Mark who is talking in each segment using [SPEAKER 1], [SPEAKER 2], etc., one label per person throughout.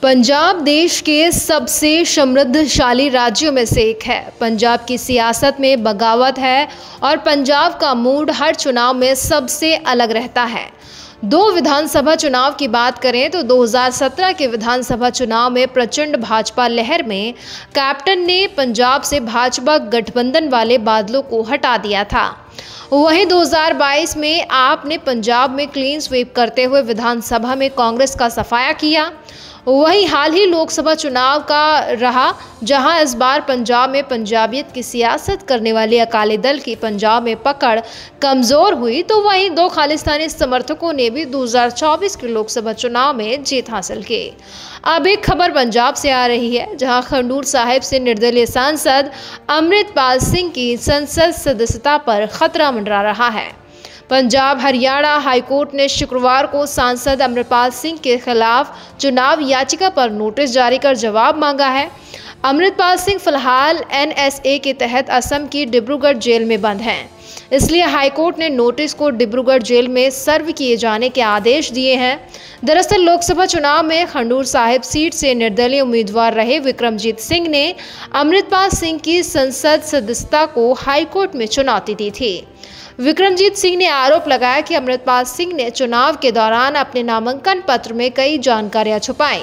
[SPEAKER 1] पंजाब देश के सबसे समृद्धशाली राज्यों में से एक है। पंजाब की सियासत में बगावत है और पंजाब का मूड हर चुनाव में सबसे अलग रहता है। दो विधानसभा चुनाव की बात करें तो 2017 के विधानसभा चुनाव में प्रचंड भाजपा लहर में कैप्टन ने पंजाब से भाजपा गठबंधन वाले बादलों को हटा दिया था। वहीं 2022 में आप ने पंजाब में क्लीन स्वीप करते हुए विधानसभा में कांग्रेस का सफाया किया। वहीं हाल ही लोकसभा चुनाव का रहा, जहां इस बार पंजाब में पंजाबियत की सियासत करने वाली अकाली दल की पंजाब में पकड़ कमजोर हुई, तो वहीं दो खालिस्तानी समर्थकों ने भी 2024 के लोकसभा चुनाव में जीत हासिल की। अब एक खबर पंजाब से आ रही है, जहां खंडूर साहिब से निर्दलीय सांसद अमृतपाल सिंह की संसद सदस्यता पर खतरा मंडरा रहा है। पंजाब हरियाणा हाईकोर्ट ने शुक्रवार को सांसद अमृतपाल सिंह के खिलाफ चुनाव याचिका पर नोटिस जारी कर जवाब मांगा है। अमृतपाल सिंह फिलहाल NSA के तहत असम की डिब्रूगढ़ जेल में बंद हैं, इसलिए हाईकोर्ट ने नोटिस को डिब्रूगढ़ जेल में सर्व किए जाने के आदेश दिए हैं। दरअसल लोकसभा चुनाव में खंडूर साहिब सीट से निर्दलीय उम्मीदवार रहे विक्रमजीत सिंह ने अमृतपाल सिंह की संसद सदस्यता को हाईकोर्ट में चुनौती दी थी। विक्रमजीत सिंह ने आरोप लगाया कि अमृतपाल सिंह ने चुनाव के दौरान अपने नामांकन पत्र में कई जानकारियां छुपाई,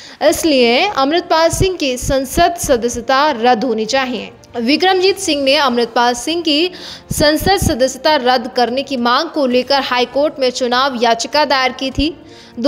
[SPEAKER 1] इसलिए अमृतपाल सिंह की संसद सदस्यता रद्द होनी चाहिए। विक्रमजीत सिंह ने अमृतपाल सिंह की संसद सदस्यता रद्द करने की मांग को लेकर हाईकोर्ट में चुनाव याचिका दायर की थी।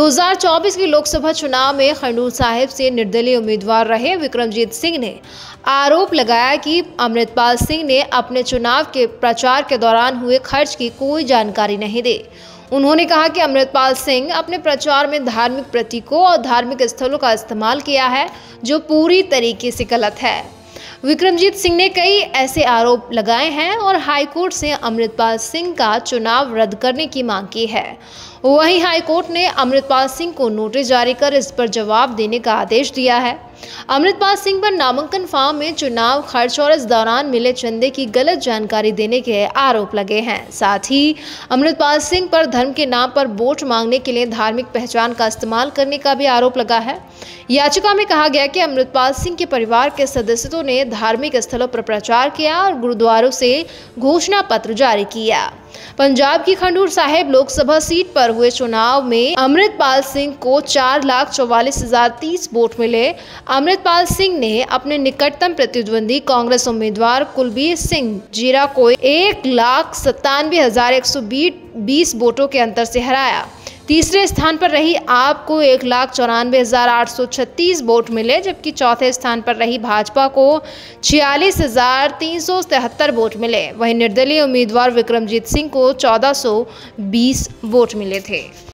[SPEAKER 1] 2024 के लोकसभा चुनाव में खंडूर साहिब से निर्दलीय उम्मीदवार रहे विक्रमजीत सिंह ने आरोप लगाया कि अमृतपाल सिंह ने अपने चुनाव के प्रचार के दौरान हुए खर्च की कोई जानकारी नहीं दी। उन्होंने कहा कि अमृतपाल सिंह अपने प्रचार में धार्मिक प्रतीकों और धार्मिक स्थलों का इस्तेमाल किया है, जो पूरी तरीके से गलत है। विक्रमजीत सिंह ने कई ऐसे आरोप लगाए हैं और हाईकोर्ट से अमृतपाल सिंह का चुनाव रद्द करने की मांग की है। वहीं हाईकोर्ट ने अमृतपाल सिंह को नोटिस जारी कर इस पर जवाब देने का आदेश दिया है। अमृतपाल सिंह पर नामांकन फॉर्म में चुनाव खर्च और इस दौरान मिले चंदे की गलत जानकारी देने के आरोप लगे हैं। साथ ही अमृतपाल सिंह पर धर्म के नाम पर वोट मांगने के लिए धार्मिक पहचान का इस्तेमाल करने का भी आरोप लगा है। याचिका में कहा गया कि अमृतपाल सिंह के परिवार के सदस्यों ने धार्मिक स्थलों पर प्रचार किया और गुरुद्वारों से घोषणा पत्र जारी किया। पंजाब की खंडूर साहिब लोकसभा सीट पर हुए चुनाव में अमृतपाल सिंह को 4,44,030 वोट मिले। अमृतपाल सिंह ने अपने निकटतम प्रतिद्वंदी कांग्रेस उम्मीदवार कुलबीर सिंह जीरा को 1,97,120 वोटों के अंतर से हराया। तीसरे स्थान पर रही आप को 1,94,836 वोट मिले, जबकि चौथे स्थान पर रही भाजपा को 46,373 वोट मिले। वहीं निर्दलीय उम्मीदवार विक्रमजीत सिंह को 1,420 वोट मिले थे।